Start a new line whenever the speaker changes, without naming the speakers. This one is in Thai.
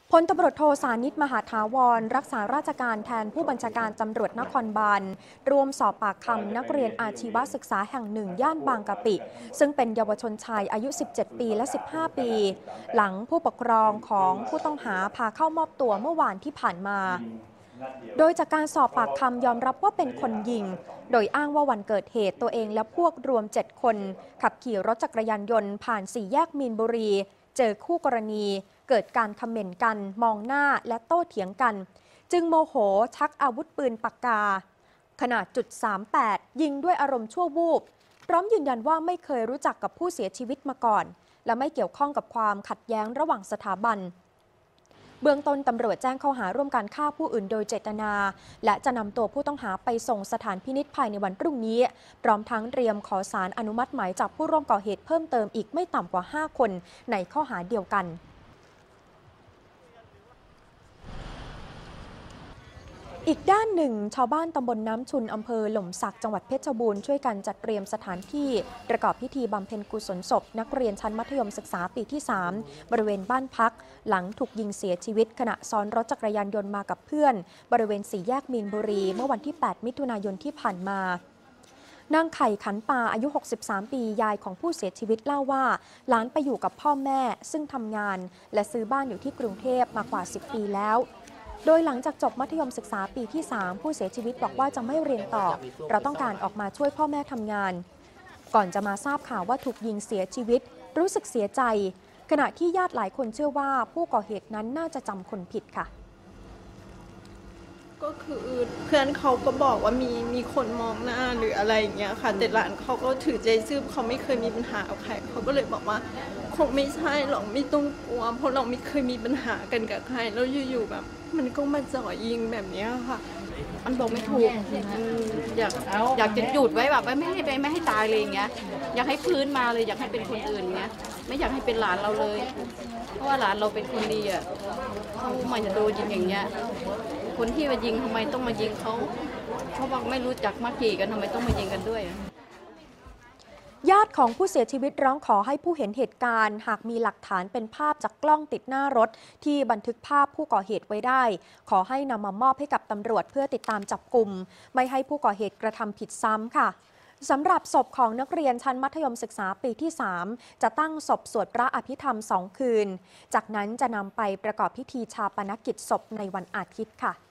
พลตำรวจโทสานิช มหาถาวรรักษาราชการแทนผู้บัญชาการตำรวจนครบาลร่วมสอบปากคำนักเรียนอาชีวศึกษาแห่งหนึ่งย่านบางกะปิซึ่งเป็นเยาวชนชายอายุ 17 ปีและ 15 ปี หลังผู้ปกครองของผู้ต้องหาพาเข้ามอบตัวเมื่อวานที่ผ่านมา โดยจากการสอบปากคำยอมรับว่าเป็นคนยิง โดยอ้างว่าวันเกิดเหตุตัวเองและพวกรวม 7 คนขับขี่รถจักรยานยนต์ผ่าน4 แยกมีนบุรีเจอคู่กรณีเกิดการคอมเมนต์กันมองหน้าและโต้เถียงกันจึงโมโหชักอาวุธปืนปากกาขนาด.38ยิงด้วยอารมณ์ชั่ววูบพร้อมยืนยันว่าไม่เคยรู้จักกับผู้เสียชีวิตมาก่อนและไม่เกี่ยวข้องกับความขัดแย้งระหว่างสถาบันเบื้องต้นตำรวจแจ้งข้อหาร่วมกันฆ่าผู้อื่นโดยเจตนาและจะนำตัวผู้ต้องหาไปส่งสถานพินิจภายในวันพรุ่งนี้พร้อมทั้งเตรียมขอศาลอนุมัติหมายจับผู้ร่วมก่อเหตุเพิ่มเติมอีกไม่ต่ำกว่า5 คนในข้อหาเดียวกันอีกด้านหนึ่งชาวบ้านตำบลน้ำชุนอำเภอหล่มสักจังหวัดเพชรบูรณ์ช่วยกันจัดเตรียมสถานที่ประกอบพิธีบำเพ็ญกุศลศพนักเรียนชั้นมัธยมศึกษาปีที่ 3บริเวณบ้านพักหลังถูกยิงเสียชีวิตขณะซ้อนรถจักรยานยนต์มากับเพื่อนบริเวณ4 แยกมีนบุรีเมื่อวันที่ 8 มิถุนายนที่ผ่านมานางไข่ขันปาอายุ 63 ปียายของผู้เสียชีวิตเล่าว่าหลานไปอยู่กับพ่อแม่ซึ่งทำงานและซื้อบ้านอยู่ที่กรุงเทพมากว่า 10 ปีแล้วโดยหลังจากจบมัธยมศึกษาปีที่ 3ผู้เสียชีวิตบอกว่าจะไม่เรียนต่อเราต้องการออกมาช่วยพ่อแม่ทำงานก่อนจะมาทราบข่าวว่าถูกยิงเสียชีวิตรู้สึกเสียใจขณะที่ญาติหลายคนเชื่อว่าผู้ก่อเหตุนั้นน่าจะจำคนผิดค่ะ
ก็คือเพื่อนเขาก็บอกว่ามีคนมองหน้าหรืออะไรอย่างเงี้ยค่ะแต่หลานเขาก็ถือใจซื่อเขาไม่เคยมีปัญหากับใครเขาก็เลยบอกว่าคงไม่ใช่หรอกไม่ต้องกลัวเพราะเราไม่เคยมีปัญหากันกับใครแล้วอยู่ๆแบบมันก็มาจ่อยิงแบบนี้ค่ะ
มันบอกไม่ถูกอยากจะหยุดไว้แบบไม่ให้ตายเลยอย่างเงี้ยอยากให้ฟื้นมาเลยอยากให้เป็นคนอื่นเงี้ยไม่อยากให้เป็นหลานเราเลยเพราะว่าหลานเราเป็นคนดีอ่ะเขามาจะโดนยิงอย่างเงี้ยคนที่มายิงทำไมต้องมายิงเขาบอกไม่รู้จักมักจีกันทำไมต้องมายิงกันด้วย
ญาติของผู้เสียชีวิตร้องขอให้ผู้เห็นเหตุการณ์หากมีหลักฐานเป็นภาพจากกล้องติดหน้ารถที่บันทึกภาพผู้ก่อเหตุไว้ได้ขอให้นำมามอบให้กับตำรวจเพื่อติดตามจับกุมไม่ให้ผู้ก่อเหตุกระทำผิดซ้ำค่ะสำหรับศพของนักเรียนชั้นมัธยมศึกษาปีที่ 3จะตั้งศพสวดพระอภิธรรม2 คืนจากนั้นจะนำไปประกอบพิธีชาปนกิจศพในวันอาทิตย์ค่ะ